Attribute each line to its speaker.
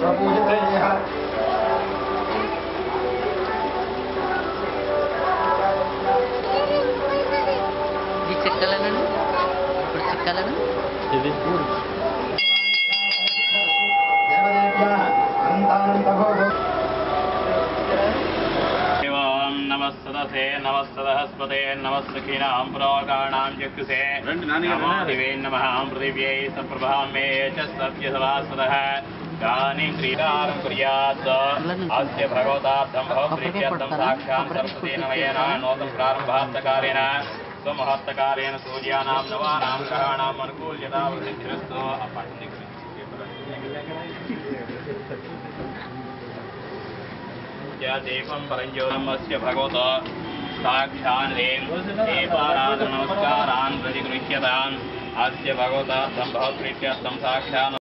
Speaker 1: చిక్కలను ఇప్పుడు చిక్కలను ఇది नमस्तदसे नमस्तदहस्पते नमस्तखीनां पुरोगाणां चक्षुषे नमो दिवे नमः पृथिव्यै सम्प्रभां मे च सत्यसभासदः गानीं श्रीकारं कुर्यात् अस्य भगवतार्थं भवप्रीत्यर्थं साक्षात् सरस्वती नमयेन नूतन प्रारम्भार्थकारेण स्वमहत्तकारेण सूर्यानां नवानां ग्रहाणाम् अनुकूल्यता वृद्धिरस्तु दीपं परञ्ज्योतिर्मस्य भगवतो साक्षान् दीपाराधन नमस्कारान् प्रतिगृह्यताम् अस्य भगवतार्थं भवप्रीत्यर्थं साक्षात्